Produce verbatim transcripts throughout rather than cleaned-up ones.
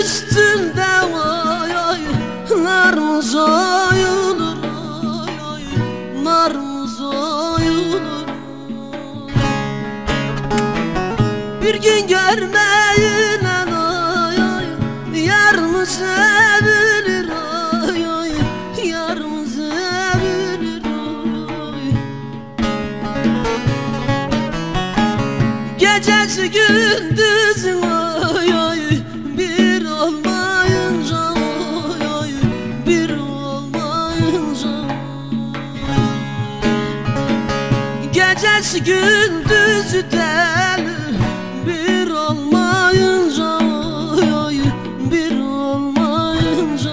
üstünde ay ay narımız oyulur ay ay narımız oyulur. Bir gün görmeyine ay ay yarımız sevilir ay ay yarımız sevilir ay. Gecesi gündüzün ay ay bir olmayınca ay ay bir olmayınca. Gecesi gündüzü deli bir olmayınca ay ay bir olmayınca.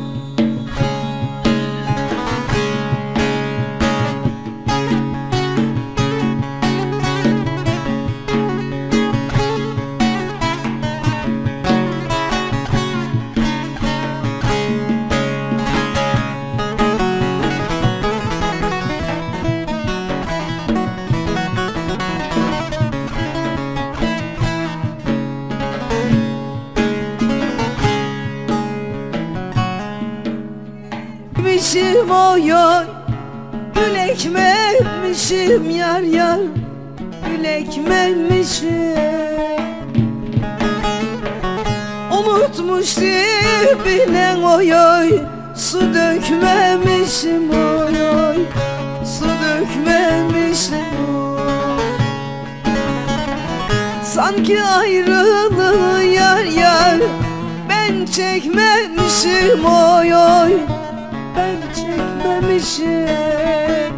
Mişim oy oy gül ekmemişim yar yar gül ekmemişim. Unutmuş dibine oy oy su dökmemişim oy oy su dökmemişim oy. Sanki ayrılığı yar yar ben çekmemişim oy oy ben çekmemişim.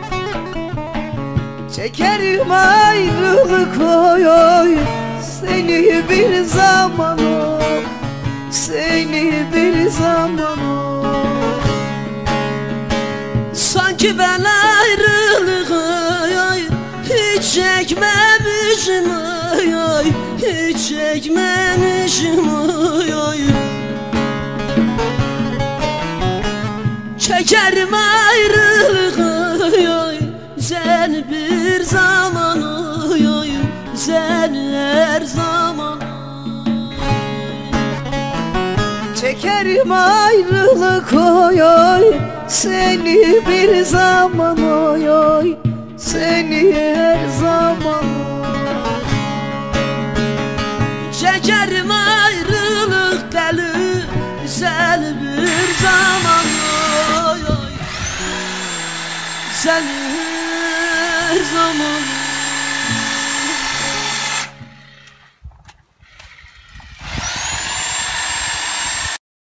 Çekerim ayrılık oy oy seni bir zaman oy seni bir zaman oy. Sanki ben ayrılık ay ay hiç çekmemişim ay ay hiç çekmemişim ay ay. Çekerim ayrılık ay ay seni bir zaman ay ay seni her zaman. Çekerim ayrılık oy oy seni bir zaman oy oy seni her zaman oy. Çekerim ayrılık deli seni bir zaman ay ay seni her zaman.